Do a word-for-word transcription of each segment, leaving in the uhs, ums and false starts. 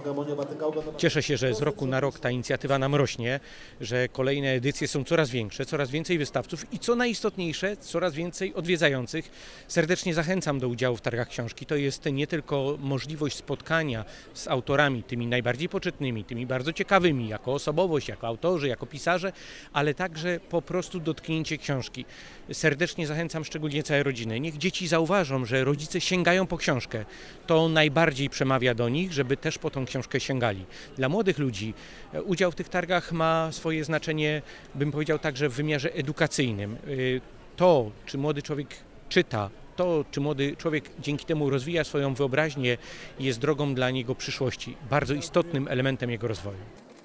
Cieszę się, że z roku na rok ta inicjatywa nam rośnie, że kolejne edycje są coraz większe, coraz więcej wystawców i co najistotniejsze, coraz więcej odwiedzających. Serdecznie zachęcam do udziału w targach książki. To jest nie tylko możliwość spotkania z autorami, tymi najbardziej poczytnymi, tymi bardzo ciekawymi, jako osobowość, jako autorzy, jako pisarze, ale także po prostu dotknięcie książki. Serdecznie zachęcam szczególnie całe rodziny. Niech dzieci zauważą, że rodzice sięgają po książkę. To najbardziej przemawia do nich, żeby też po tą książkę sięgali. Dla młodych ludzi udział w tych targach ma swoje znaczenie, bym powiedział, także w wymiarze edukacyjnym. To, czy młody człowiek czyta, to, czy młody człowiek dzięki temu rozwija swoją wyobraźnię, jest drogą dla niego przyszłości, bardzo istotnym elementem jego rozwoju.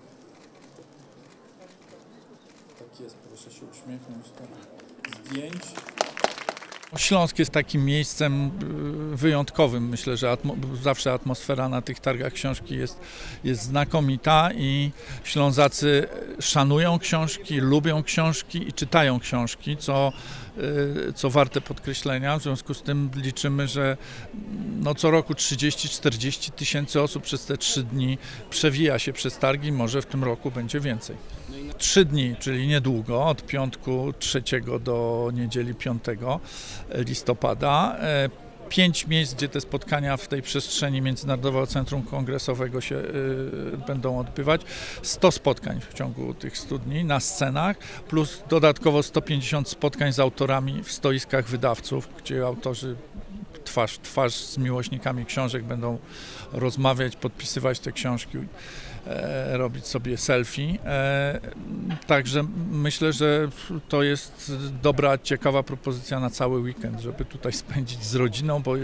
Tak jest, proszę się uśmiechnąć do zdjęć. Śląsk jest takim miejscem wyjątkowym. Myślę, że atmo zawsze atmosfera na tych targach książki jest, jest znakomita i Ślązacy szanują książki, lubią książki i czytają książki, co, co warte podkreślenia. W związku z tym liczymy, że no co roku trzydzieści czterdzieści tysięcy osób przez te trzy dni przewija się przez targi, może w tym roku będzie więcej. Trzy dni, czyli niedługo, od piątku trzeciego do niedzieli piątego listopada. Pięć miejsc, gdzie te spotkania w tej przestrzeni Międzynarodowego Centrum Kongresowego się y, będą odbywać. sto spotkań w ciągu tych stu dni na scenach, plus dodatkowo sto pięćdziesiąt spotkań z autorami w stoiskach wydawców, gdzie autorzy twarz w twarz z miłośnikami książek będą rozmawiać, podpisywać te książki, e, robić sobie selfie. E, także myślę, że to jest dobra, ciekawa propozycja na cały weekend, żeby tutaj spędzić z rodziną, bo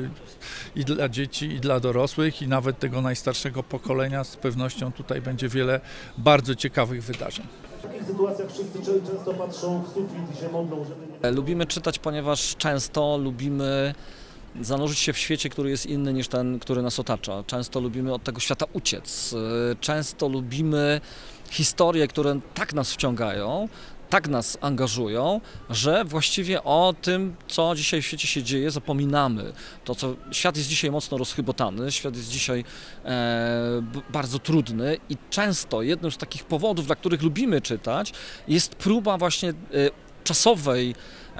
i dla dzieci, i dla dorosłych, i nawet tego najstarszego pokolenia z pewnością tutaj będzie wiele bardzo ciekawych wydarzeń. W takich sytuacjach wszyscy często patrzą w sufit i się modlą, żeby... Lubimy czytać, ponieważ często lubimy zanurzyć się w świecie, który jest inny niż ten, który nas otacza. Często lubimy od tego świata uciec. Często lubimy historie, które tak nas wciągają, tak nas angażują, że właściwie o tym, co dzisiaj w świecie się dzieje, zapominamy. To, co świat jest dzisiaj mocno rozchybotany, świat jest dzisiaj e, bardzo trudny i często jednym z takich powodów, dla których lubimy czytać, jest próba właśnie e, czasowej,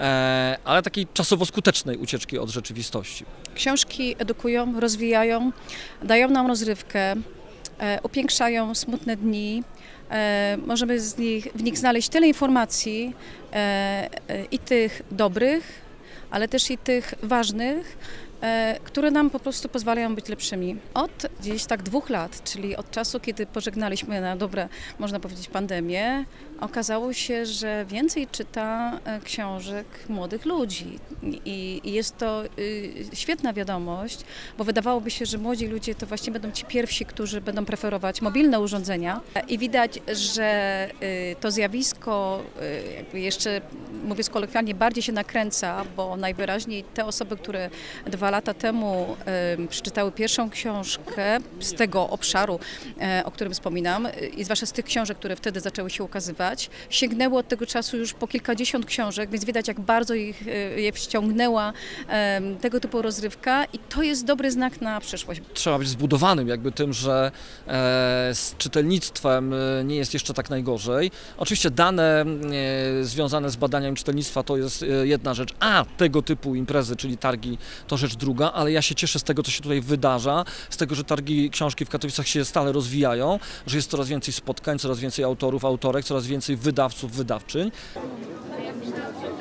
e, ale takiej czasowo skutecznej ucieczki od rzeczywistości. Książki edukują, rozwijają, dają nam rozrywkę, e, upiększają smutne dni. E, możemy z nich, w nich znaleźć tyle informacji, e, e, i tych dobrych, ale też i tych ważnych, e, które nam po prostu pozwalają być lepszymi. Od gdzieś tak dwóch lat, czyli od czasu, kiedy pożegnaliśmy na dobre, można powiedzieć, pandemię, okazało się, że więcej czyta książek młodych ludzi i, i jest to y, świetna wiadomość, bo wydawałoby się, że młodzi ludzie to właśnie będą ci pierwsi, którzy będą preferować mobilne urządzenia i widać, że y, to zjawisko y, jakby jeszcze, mówiąc kolokwialnie, bardziej się nakręca, bo najwyraźniej te osoby, które dwa lata temu y, przeczytały pierwszą książkę z tego obszaru, y, o którym wspominam, i zwłaszcza z tych książek, które wtedy zaczęły się ukazywać, sięgnęło od tego czasu już po kilkadziesiąt książek, więc widać, jak bardzo ich, je wciągnęła um, tego typu rozrywka i to jest dobry znak na przyszłość. Trzeba być zbudowanym jakby tym, że e, z czytelnictwem nie jest jeszcze tak najgorzej. Oczywiście dane e, związane z badaniem czytelnictwa to jest jedna rzecz, a tego typu imprezy, czyli targi, to rzecz druga, ale ja się cieszę z tego, co się tutaj wydarza, z tego, że targi książki w Katowicach się stale rozwijają, że jest coraz więcej spotkań, coraz więcej autorów, autorek, coraz więcej wydawców, wydawczyń.